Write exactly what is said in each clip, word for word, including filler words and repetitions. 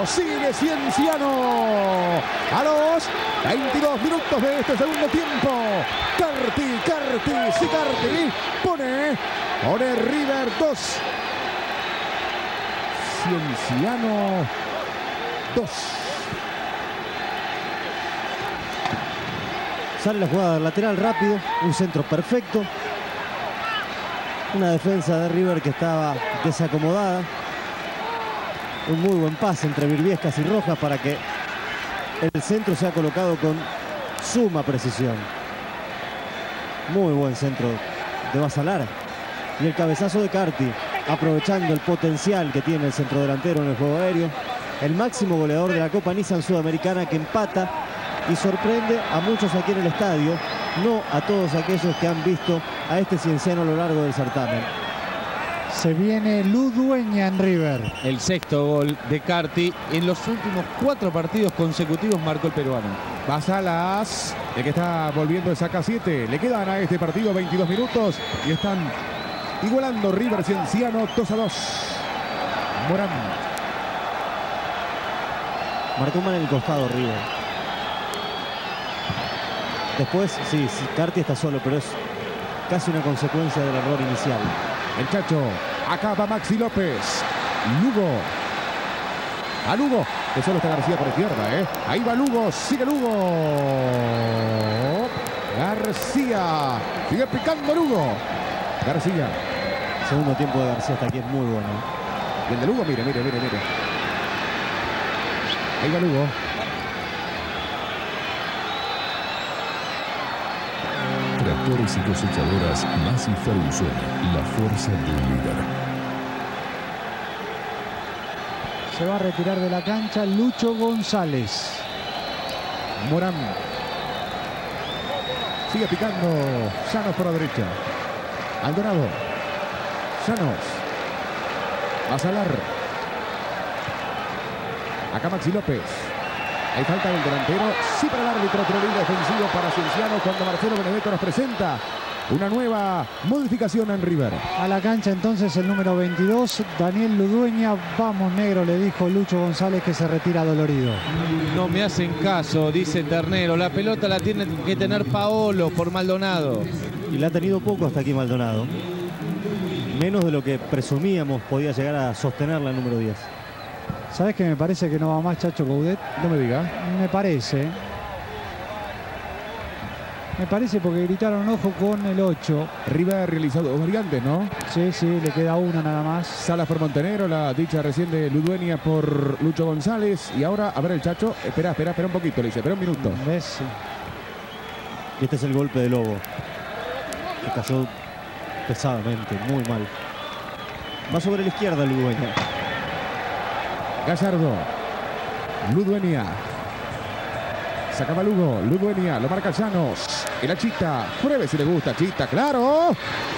Sigue Cienciano. A los veintidós minutos de este segundo tiempo. Carti, Carti, sí Carti. Pone, pone River dos. Cienciano dos. Sale la jugada lateral rápido, un centro perfecto. Una defensa de River que estaba desacomodada. Un muy buen pase entre Virviescas y Rojas para que el centro sea colocado con suma precisión. Muy buen centro de Basalar. Y el cabezazo de Carti, aprovechando el potencial que tiene el centrodelantero en el juego aéreo. El máximo goleador de la Copa Nissan Sudamericana, que empata y sorprende a muchos aquí en el estadio, no a todos aquellos que han visto a este cienciano a lo largo del certamen. Se viene Ludueña en River. El sexto gol de Carti. En los últimos cuatro partidos consecutivos marcó el peruano. Basalas, el que está volviendo de saca siete. Le quedan a este partido veintidós minutos y están igualando River Cienciano dos a dos. Morán. Marcó mal en el costado River. Después, sí, sí, Carti está solo, pero es casi una consecuencia del error inicial. El Chacho, acá va Maxi López. Lugo. A Lugo, que solo está García por izquierda, ¿eh? Ahí va Lugo, sigue Lugo. García, sigue picando Lugo. García. El segundo tiempo de García hasta aquí es muy bueno. Y el de Lugo, mire, mire, mire, mire. Ahí va Lugo. Tractores y cosechadoras Massey Ferguson, la fuerza de un líder. Se va a retirar de la cancha Lucho González. Morán. Sigue picando Llanos por la derecha. Aldonado. Llanos. Basalar. Acá Maxi López. Hay falta del delantero. Sí para el árbitro, pero libre defensivo para Cienciano cuando Marcelo Benedetto nos presenta una nueva modificación en River. A la cancha entonces el número veintidós, Daniel Ludueña. Vamos negro, le dijo Lucho González, que se retira dolorido. No me hacen caso, dice Ternero. La pelota la tiene que tener Paolo por Maldonado. Y la ha tenido poco hasta aquí Maldonado. Menos de lo que presumíamos podía llegar a sostener la número diez. ¿Sabes que me parece que no va más Chacho Coudet? No me diga. Me parece. Me parece porque gritaron ojo con el ocho. River ha realizado dos variantes, ¿no? Sí, sí, le queda una nada más. Salas por Montenegro, la dicha recién de Ludueña por Lucho González. Y ahora, a ver el Chacho. Espera, espera, espera un poquito, le dice. Espera un minuto. ¿Ves? Y este es el golpe de Lobo, que cayó pesadamente, muy mal. Va sobre la izquierda Ludueña. Gallardo. Ludueña. Sacaba Lugo. Ludueña. Lo marca Llanos. Y la Chita. Pruebe si le gusta. Chita, claro.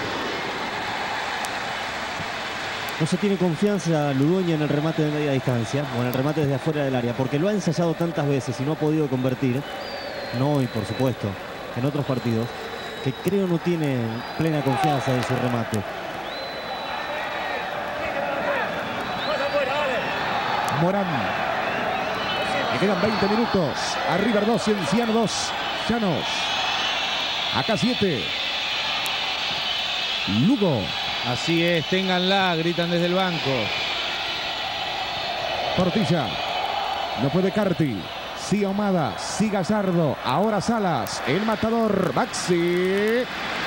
No se tiene confianza Ludueña en el remate de media distancia o en el remate desde afuera del área, porque lo ha ensayado tantas veces y no ha podido convertir. No hoy, por supuesto, en otros partidos, que creo no tiene plena confianza en su remate. Morán. Le quedan veinte minutos. A River dos, Cienciano dos. Llanos. Acá siete. Lugo. Así es, ténganla, gritan desde el banco. Portilla. No puede Carti. Sí Ahumada. Sí Gallardo. Ahora Salas. El matador. Maxi.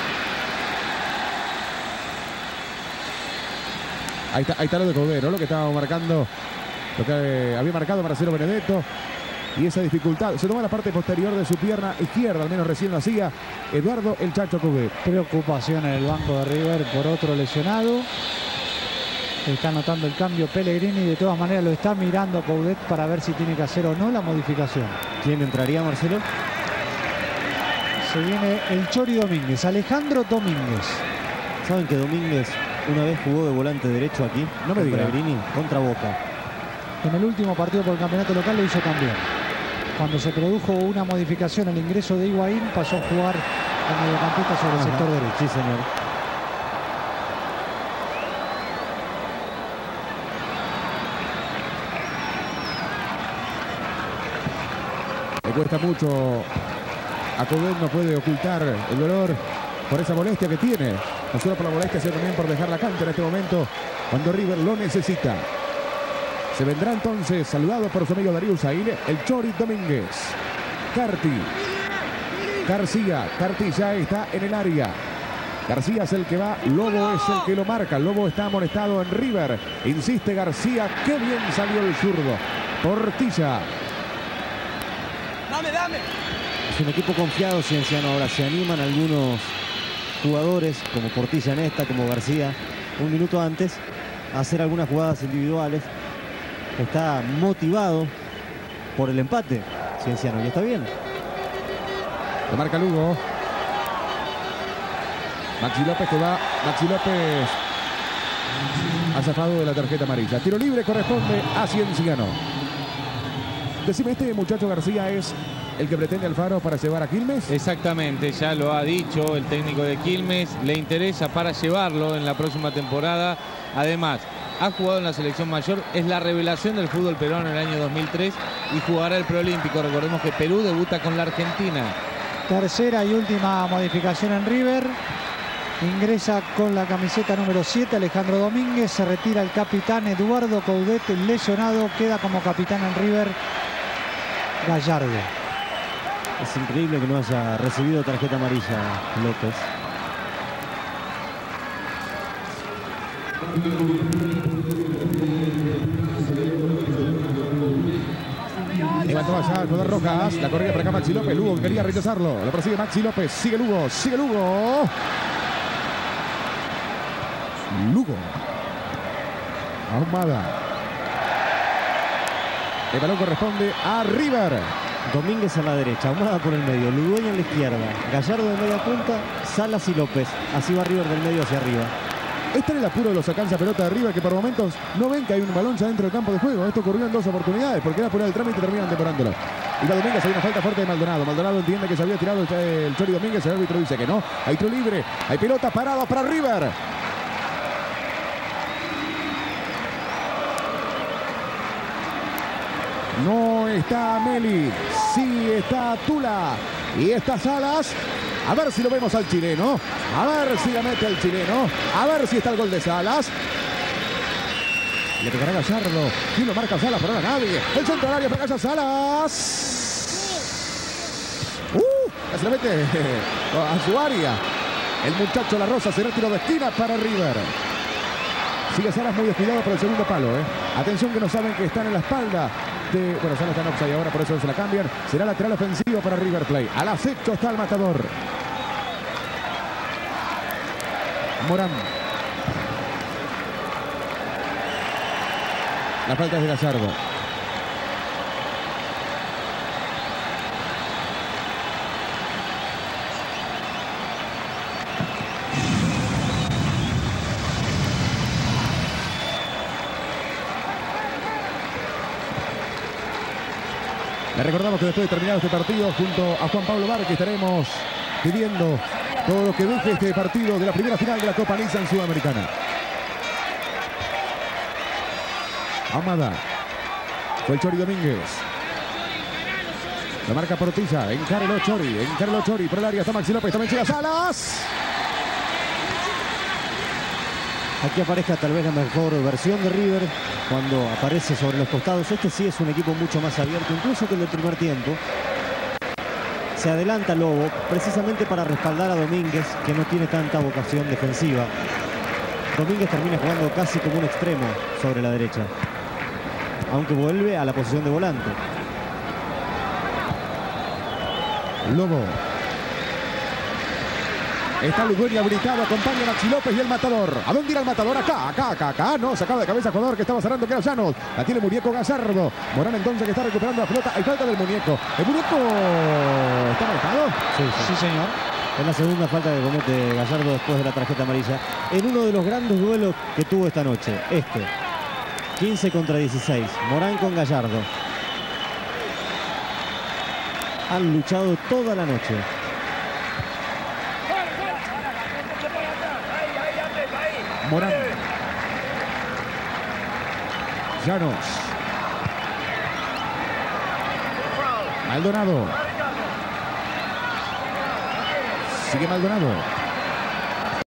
Ahí está, ahí está lo de Coudet, ¿no? Lo que estaba marcando. Lo que eh, había marcado Marcelo Benedetto. Y esa dificultad. Se tomó la parte posterior de su pierna izquierda. Al menos recién lo hacía Eduardo el Chacho Coudet. Preocupación en el banco de River por otro lesionado. Está notando el cambio Pellegrini. De todas maneras lo está mirando Coudet para ver si tiene que hacer o no la modificación. ¿Quién entraría, Marcelo? Se viene el Chori Domínguez. Alejandro Domínguez. ¿Saben que Domínguez una vez jugó de volante derecho aquí? No me diga. Pellegrini contra Boca. En el último partido por el campeonato local lo hizo también. Cuando se produjo una modificación, el ingreso de Higuaín, pasó a jugar el mediocampista sobre el Ajá. sector derecho. Sí, señor. Le cuesta mucho a Coudet, no puede ocultar el dolor por esa molestia que tiene. No solo por la molestia, sino también por dejar la cancha en este momento, cuando River lo necesita. Se vendrá entonces, saludado por su amigo Darío Zaire, el Chori Domínguez. Carti. García. Carti ya está en el área. García es el que va, Lobo es el que lo marca. Lobo está amonestado en River. Insiste García, qué bien salió el zurdo. Portilla. Dame, dame. Es un equipo confiado, Cienciano. Ahora se animan algunos jugadores, como Portilla en esta, como García, un minuto antes, a hacer algunas jugadas individuales. Está motivado por el empate, Cienciano, y está bien. Lo marca Lugo. Maxi López que va. Maxi López ha zafado de la tarjeta amarilla. Tiro libre corresponde a Cienciano. Decime, ¿este muchacho García es el que pretende Alfaro para llevar a Quilmes? Exactamente, ya lo ha dicho el técnico de Quilmes. Le interesa para llevarlo en la próxima temporada. Además, ha jugado en la selección mayor. Es la revelación del fútbol peruano en el año dos mil tres y jugará el preolímpico. Recordemos que Perú debuta con la Argentina. Tercera y última modificación en River. Ingresa con la camiseta número siete Alejandro Domínguez. Se retira el capitán Eduardo Coudet, lesionado. Queda como capitán en River Gallardo. Es increíble que no haya recibido tarjeta amarilla López. Levantó allá el jugador Rojas. La corrida para acá Maxi López. Lugo que quería rechazarlo. Lo persigue Maxi López. Sigue Lugo. Sigue Lugo. Lugo. Ahumada. El balón corresponde a River. Domínguez a la derecha, Ahumada por el medio, Ludueña en la izquierda, Gallardo de media punta, Salas y López. Así va River del medio hacia arriba. Este era el apuro de los alcanza pelota de River, que por momentos no ven que hay un balón ya dentro del campo de juego. Esto ocurrió en dos oportunidades, porque era apurar el trámite y terminan demorándolo. Y va Domínguez, hay una falta fuerte de Maldonado. Maldonado entiende que se había tirado el Chori Domínguez, el árbitro dice que no. Hay tiro libre, hay pelota parada para River. No está Meli, sí está Tula y está Salas. A ver si lo vemos al chileno, a ver si la mete al chileno, a ver si está el gol de Salas. Le pegará Gallardo. ¿Quién lo marca Salas? Pero ahora nadie. El centro del área para Gallardo. Salas. Uh, se la mete a su área. El muchacho La Rosa será tiro de esquina para River. Sigue Salas muy descuidado por el segundo palo. ¿eh? Atención que no saben que están en la espalda. De, bueno, Salas está en offside ahora, por eso se la cambian. Será lateral ofensivo para River Plate. Al acecho está el matador. Morán. La falta es de Gallardo. Le recordamos que después de terminado este partido, junto a Juan Pablo Barque, estaremos pidiendo todo lo que deje este partido de la primera final de la Copa Nissan Sudamericana. Ahumada. Fue el Chori Domínguez. La marca Portilla. Encárelo Chori. Encárelo Chori. Por el área está Maxi López. También llega Salas. Aquí aparezca tal vez la mejor versión de River cuando aparece sobre los costados. Este sí es un equipo mucho más abierto, incluso que el del primer tiempo. Se adelanta Lobo precisamente para respaldar a Domínguez, que no tiene tanta vocación defensiva. Domínguez termina jugando casi como un extremo sobre la derecha, aunque vuelve a la posición de volante. Lobo. Está Ludueña habilitado, acompaña a Maxi López y el matador. ¿A dónde irá el matador? Acá, acá, acá, acá. No, sacaba de cabeza jugador que estaba cerrando, que era Llanos. La tiene Muñeco Gallardo. Morán entonces que está recuperando la pelota. Hay falta del Muñeco. ¿El Muñeco está marcado? Sí, sí. Sí, señor. Es la segunda falta que comete Gallardo después de la tarjeta amarilla. En uno de los grandes duelos que tuvo esta noche. Este. quince contra dieciséis. Morán con Gallardo. Han luchado toda la noche. Morán. Llanos. Maldonado. Sigue Maldonado.